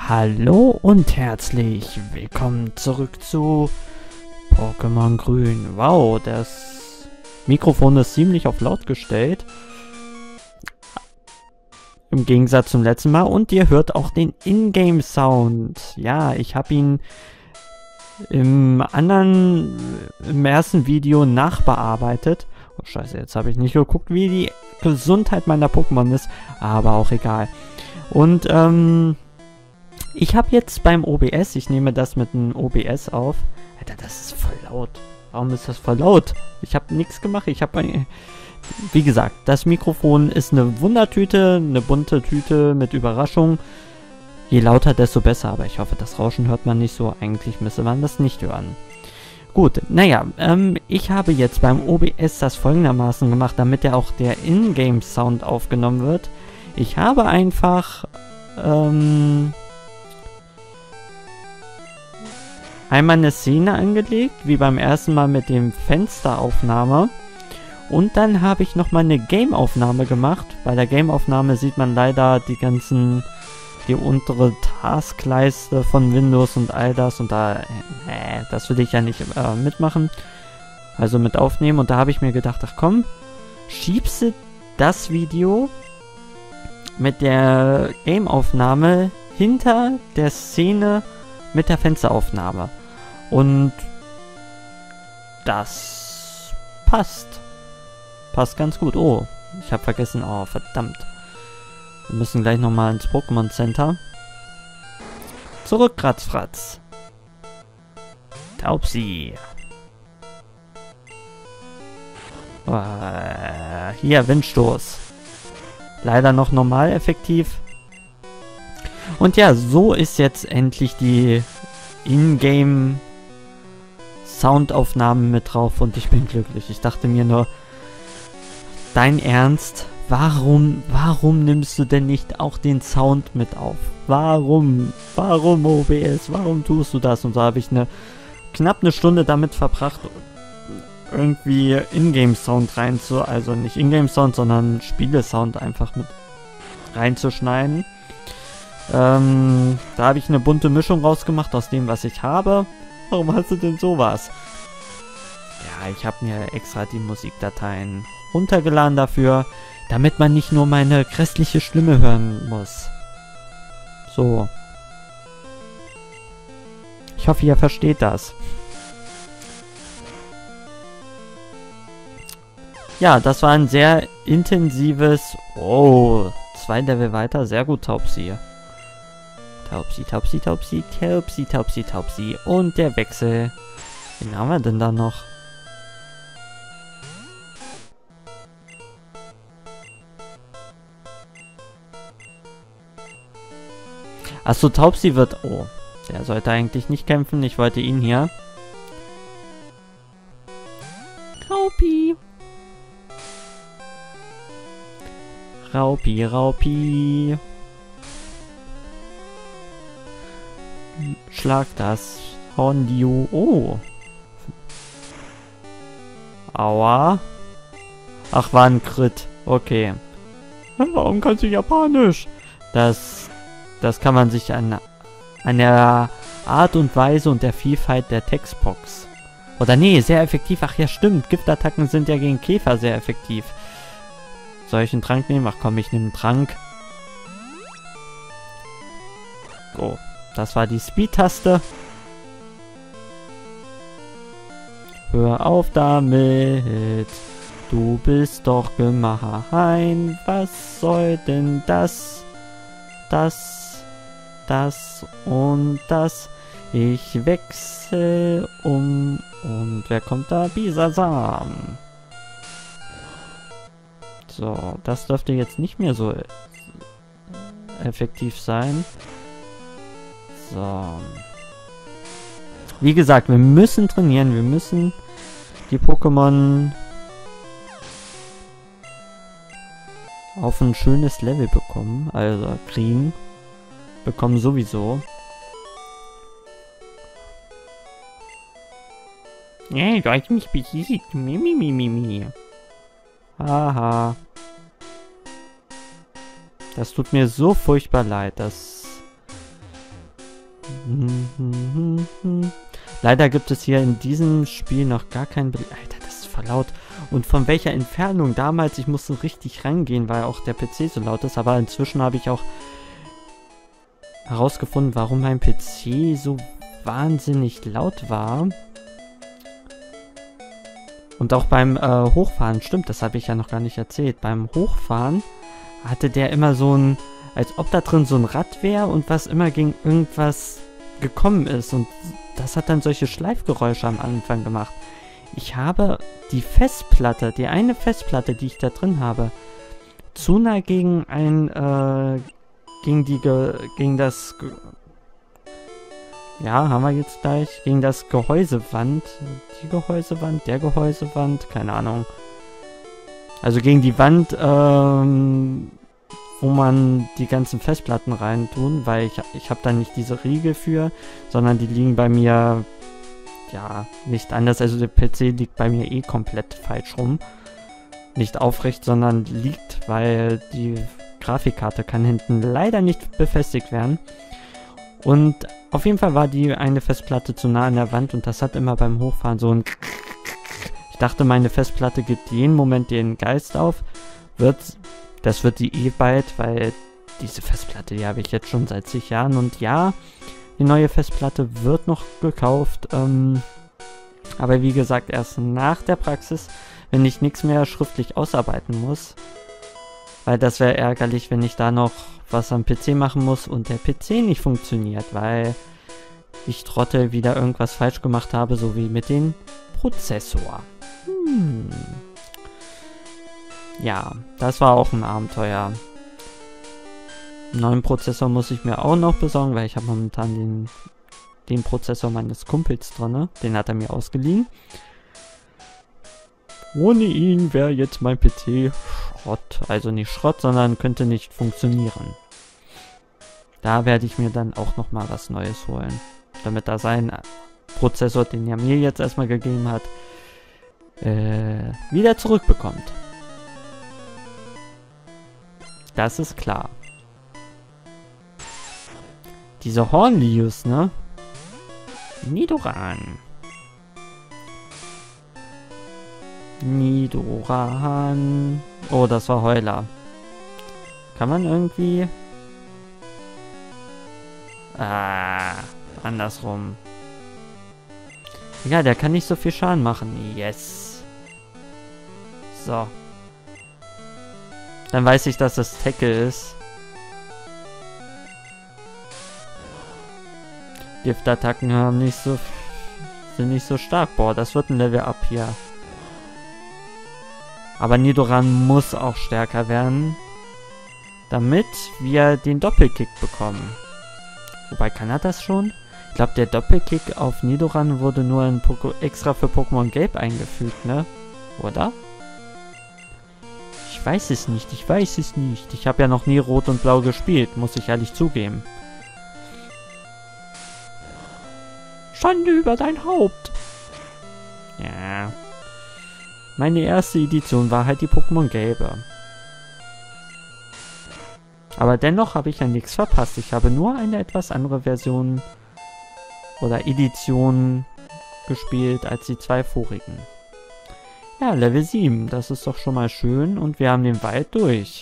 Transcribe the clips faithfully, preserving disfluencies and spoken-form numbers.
Hallo und herzlich willkommen zurück zu Pokémon Grün. Wow, das Mikrofon ist ziemlich auf laut gestellt. Im Gegensatz zum letzten Mal. Und ihr hört auch den Ingame-Sound. Ja, ich habe ihn im anderen, im ersten Video nachbearbeitet. Oh scheiße, jetzt habe ich nicht geguckt, wie die Gesundheit meiner Pokémon ist. Aber auch egal. Und, ähm... ich habe jetzt beim O B S, ich nehme das mit einem O B S auf. Alter, das ist voll laut. Warum ist das voll laut? Ich habe nichts gemacht. Ich habe, wie gesagt, das Mikrofon ist eine Wundertüte, eine bunte Tüte mit Überraschung. Je lauter, desto besser. Aber ich hoffe, das Rauschen hört man nicht so. Eigentlich müsste man das nicht hören. Gut, naja, ähm, ich habe jetzt beim O B S das folgendermaßen gemacht, damit ja auch der Ingame-Sound aufgenommen wird. Ich habe einfach, ähm... einmal eine Szene angelegt, wie beim ersten Mal mit dem Fensteraufnahme. Und dann habe ich nochmal eine Game-Aufnahme gemacht. Bei der Game-Aufnahme sieht man leider die ganzen, die untere Taskleiste von Windows und all das. Und da, äh, das will ich ja nicht äh, mitmachen. Also mit aufnehmen. Und da habe ich mir gedacht, ach komm, schiebst du das Video mit der Game-Aufnahme hinter der Szene mit der Fensteraufnahme. Und das passt. Passt ganz gut. Oh, ich habe vergessen. Oh, verdammt. Wir müssen gleich nochmal ins Pokémon Center. Zurück, Kratzfratz. Taubsi. Oh, hier, Windstoß. Leider noch normal effektiv. Und ja, so ist jetzt endlich die Ingame Soundaufnahme mit drauf und ich bin glücklich. Ich dachte mir nur, dein Ernst? Warum, warum nimmst du denn nicht auch den Sound mit auf? Warum? Warum O B S? Warum tust du das? Und so habe ich eine knapp eine Stunde damit verbracht, irgendwie Ingame Sound reinzu, also nicht Ingame Sound, sondern Spiele-Sound einfach mit reinzuschneiden. Ähm, da habe ich eine bunte Mischung rausgemacht aus dem, was ich habe. Warum hast du denn sowas? Ja, ich habe mir extra die Musikdateien runtergeladen dafür, damit man nicht nur meine grässliche Stimme hören muss. So. Ich hoffe, ihr versteht das. Ja, das war ein sehr intensives... Oh, zwei Level weiter. Sehr gut, Taubsi. Taubsi, Taubsi, Taubsi, Taubsi, Taubsi, Taubsi. Und der Wechsel. Wen haben wir denn da noch? Achso, Taubsi wird... Oh, der sollte eigentlich nicht kämpfen. Ich wollte ihn hier. Raupi. Raupi, Raupi. Schlag das. Horndio. Oh. Aua. Ach, war ein Crit. Okay. Warum kannst du Japanisch? Das, das kann man sich an, an der Art und Weise und der Vielfalt der Textbox. Oder nee, sehr effektiv. Ach ja, stimmt. Giftattacken sind ja gegen Käfer sehr effektiv. Soll ich einen Trank nehmen? Ach komm, ich nehme einen Trank. Oh. Das war die Speed-Taste. Hör auf damit. Du bist doch gemein. Was soll denn das? Das, das und das. Ich wechsle um. Und wer kommt da? Bisasam. So, das dürfte jetzt nicht mehr so effektiv sein. So. Wie gesagt, wir müssen trainieren. Wir müssen die Pokémon auf ein schönes Level bekommen. Also kriegen. Bekommen sowieso. Ja, du hast mich besiegt. Mimimimimi. Haha. Das tut mir so furchtbar leid, dass Leider gibt es hier in diesem Spiel noch gar kein Be Alter, das ist voll laut. Und von welcher Entfernung damals, ich musste richtig rangehen, weil auch der P C so laut ist. Aber inzwischen habe ich auch herausgefunden, warum mein P C so wahnsinnig laut war. Und auch beim äh, Hochfahren, stimmt, das habe ich ja noch gar nicht erzählt. Beim Hochfahren hatte der immer so ein, als ob da drin so ein Rad wäre und was immer gegen irgendwas gekommen ist. Und das hat dann solche Schleifgeräusche am Anfang gemacht. Ich habe die Festplatte, die eine Festplatte, die ich da drin habe, zu nah gegen ein, äh, gegen die, Ge gegen das, Ge ja, haben wir jetzt gleich, gegen das Gehäusewand, die Gehäusewand, der Gehäusewand, keine Ahnung. Also gegen die Wand, ähm, wo man die ganzen Festplatten rein tun, weil ich, ich habe da nicht diese Riegel für, sondern die liegen bei mir, ja, nicht anders. Also der P C liegt bei mir eh komplett falsch rum. Nicht aufrecht, sondern liegt, weil die Grafikkarte kann hinten leider nicht befestigt werden. Und auf jeden Fall war die eine Festplatte zu nah an der Wand und das hat immer beim Hochfahren so ein... Ich dachte, meine Festplatte gibt jeden Moment den Geist auf. Wird, das wird die eh bald, weil diese Festplatte, die habe ich jetzt schon seit zig Jahren. Und ja, die neue Festplatte wird noch gekauft. Ähm, aber wie gesagt, erst nach der Praxis, wenn ich nichts mehr schriftlich ausarbeiten muss. Weil das wäre ärgerlich, wenn ich da noch was am P C machen muss und der P C nicht funktioniert, weil ich Trottel wieder irgendwas falsch gemacht habe, so wie mit dem Prozessor. Hm. Ja, das war auch ein Abenteuer. Einen neuen Prozessor muss ich mir auch noch besorgen, weil ich habe momentan den, den Prozessor meines Kumpels drin. Den hat er mir ausgeliehen. Ohne ihn wäre jetzt mein P C Schrott. Also nicht Schrott, sondern könnte nicht funktionieren. Da werde ich mir dann auch nochmal was Neues holen. Damit er seinen Prozessor, den er mir jetzt erstmal gegeben hat, äh, wieder zurückbekommt. Das ist klar. Diese Hornlius, ne? Nidoran. Nidoran. Oh, das war Heuler. Kann man irgendwie... Ah, andersrum. Ja, der kann nicht so viel Schaden machen. Yes. So. Dann weiß ich, dass das Tackle ist. Giftattacken haben nicht so... sind nicht so stark. Boah, das wird ein Level Up hier. Aber Nidoran muss auch stärker werden, damit wir den Doppelkick bekommen. Wobei, kann er das schon? Ich glaube, der Doppelkick auf Nidoran wurde nur in Poco extra für Pokémon Gelb eingefügt, ne? Oder? Ich weiß es nicht, ich weiß es nicht. Ich habe ja noch nie Rot und Blau gespielt, muss ich ehrlich zugeben. Schande über dein Haupt! Ja... Meine erste Edition war halt die Pokémon Gelbe. Aber dennoch habe ich ja nichts verpasst. Ich habe nur eine etwas andere Version oder Edition gespielt als die zwei vorigen. Ja, Level sieben. Das ist doch schon mal schön. Und wir haben den Wald durch.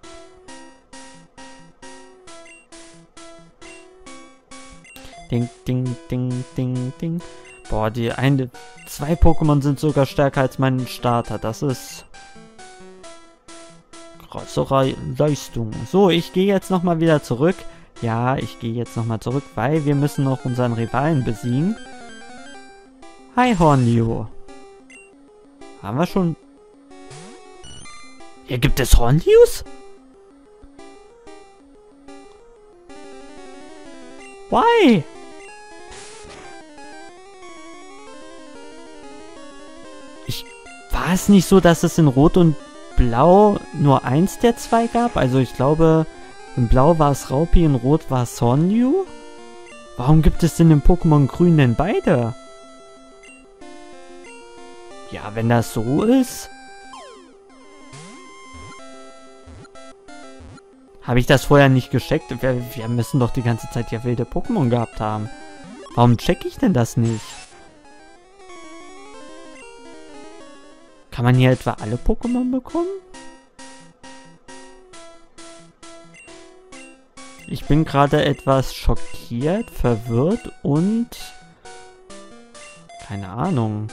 Ding, ding, ding, ding, ding. Boah, die eine... Zwei Pokémon sind sogar stärker als mein Starter. Das ist... große Leistung. So, ich gehe jetzt nochmal wieder zurück. Ja, ich gehe jetzt nochmal zurück, weil wir müssen noch unseren Rivalen besiegen. Hi, Hornlio. Haben wir schon... Hier gibt es Hornlios? Why? War es nicht so, dass es in Rot und Blau nur eins der zwei gab? Also ich glaube, in Blau war es Raupi, in Rot war es Hornliu? Warum gibt es denn im Pokémon Grün denn beide? Ja, wenn das so ist... Habe ich das vorher nicht gecheckt? Wir, wir müssen doch die ganze Zeit ja wilde Pokémon gehabt haben. Warum check ich denn das nicht? Kann man hier etwa alle Pokémon bekommen? Ich bin gerade etwas schockiert, verwirrt und... keine Ahnung.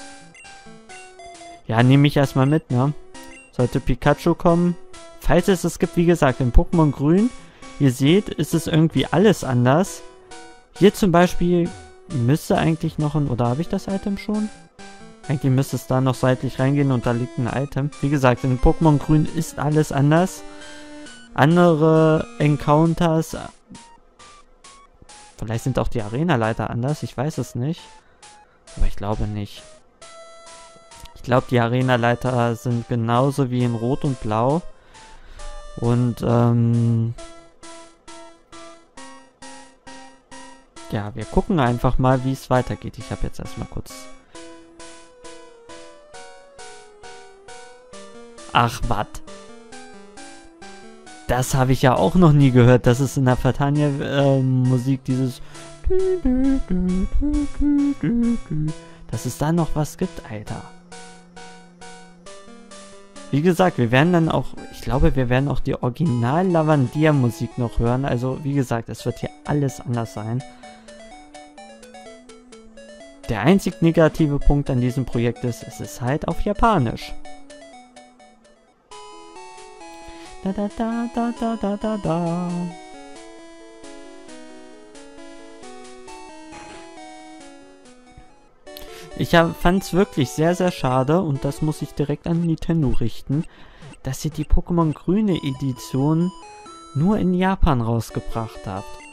Ja, nehme ich erstmal mit, ne? Sollte Pikachu kommen. Falls es es gibt, wie gesagt, in Pokémon Grün, ihr seht, ist es irgendwie alles anders. Hier zum Beispiel müsste eigentlich noch ein... oder habe ich das Item schon? Eigentlich müsste es da noch seitlich reingehen und da liegt ein Item. Wie gesagt, in Pokémon Grün ist alles anders. Andere Encounters... vielleicht sind auch die Arena-Leiter anders, ich weiß es nicht. Aber ich glaube nicht. Ich glaube, die Arena-Leiter sind genauso wie in Rot und Blau. Und, ähm... ja, wir gucken einfach mal, wie es weitergeht. Ich habe jetzt erstmal kurz... Ach, was? Das habe ich ja auch noch nie gehört, dass es in der Fatania-Musik äh, dieses... dass es da noch was gibt, Alter. Wie gesagt, wir werden dann auch... ich glaube, wir werden auch die Original-Lavandia-Musik noch hören. Also, wie gesagt, es wird hier alles anders sein. Der einzig negative Punkt an diesem Projekt ist, es ist halt auf Japanisch. Da da da da da da da da. Ich fand es wirklich sehr, sehr schade, und das muss ich direkt an Nintendo richten, dass ihr die Pokémon Grüne Edition nur in Japan rausgebracht habt.